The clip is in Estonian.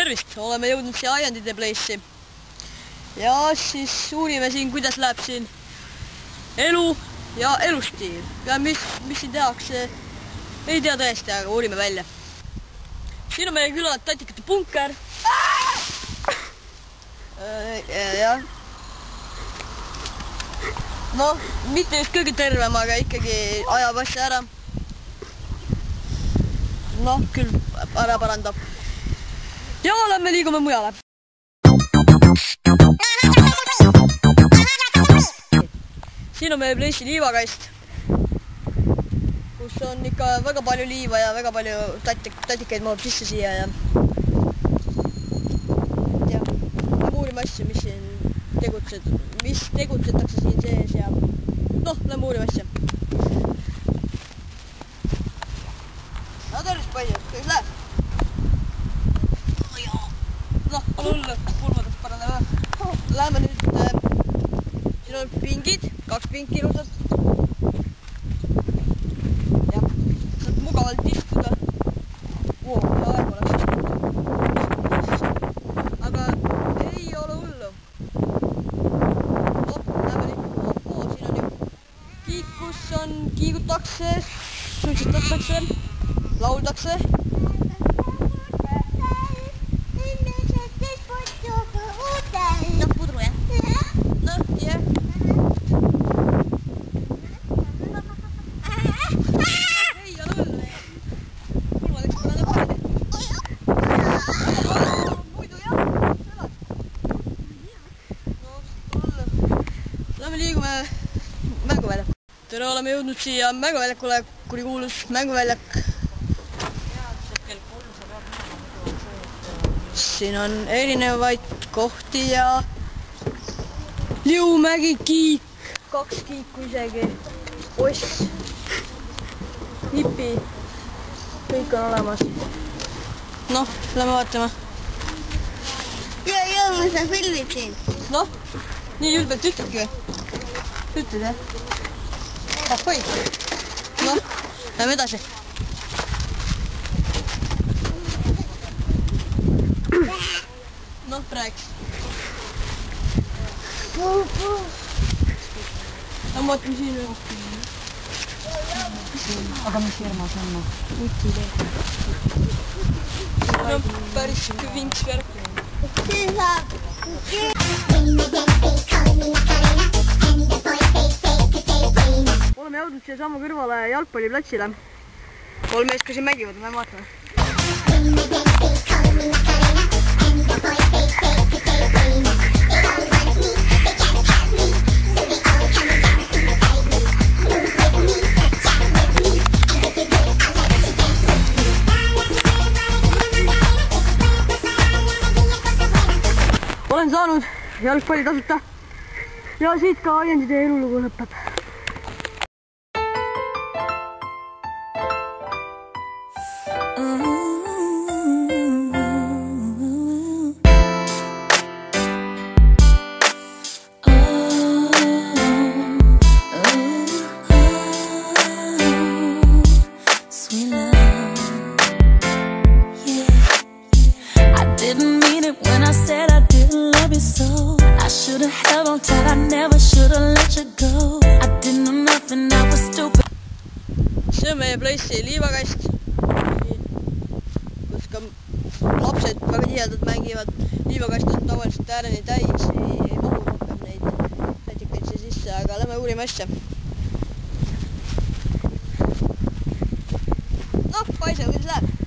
tervist, oleme jõudnud siia Aiandide Place'i ja siis uurime siin, kuidas läheb siin elu ja elustiil ja mis siin tehakse, ei tea tõesti, aga uurime välja. Siin on meie külad tatikate punker. Jah. Noh, mitte just kõige tervem, aga ikkagi ajab asja ära. Noh, küll ära parandab. Ja lähme liigume mujale. Siin on meie Place'i liivakast, kus on ikka väga palju liiva ja väga palju tatikaid mahub sisse siia ja lähme uurime asju, mis siin tegutsetakse siin sees ja noh, lähme uurime asja. No tervist palju, kuidas läheb? Noh, ole hullu, pulmadest paraneb. Läheme nüüd, siin on pingid, 2 pinki ilusad. Jah, saab mugavalt istuda. Ja aeg oleks. Aga ei ole hullu. Läheme nüüd, siin on ju kiik, kus on, kiigutakse, suitsetatakse, lauldakse. Lähme liigume mänguväljakule. Tere, oleme jõudnud siia mänguväljakule, kuri kuulus mänguväljak. Siin on erinevaid kohti ja Liumägi kiik, 2 kiiku isegi, oss, hipi, kõik on olemas. Noh, lähme vaatama. Ja, ma sa filmid siin. Noh, nii ülbelt ütlebki või? Ütled, jah? Ahoi! Noh, lähme edasi. Noh, praeks. Lähme vaatame siin või? Aga mis firma see on? Utilee. No, päris vinks värk. See saab. Oleme jõudnud siia sammu kõrvale jalgpalliplatsile. 3 meest, kes siin mängivad, lähme vaatame. Olen saanud jalgpalli tasuta ja siit ka Aiandide elulugu lõpeb. I should've held on tight, I never should've let you go. I didn't know nothing, I was stupid. See on meie Place'i liivakast, kus ka lapsed väga tihedalt mängivad. Liivakast on tavaliselt ääreni täis, ei mahu rohkem neid tatikaid siia sisse, aga lähme uurime asja. Noh, paiseme, kuidas läheb.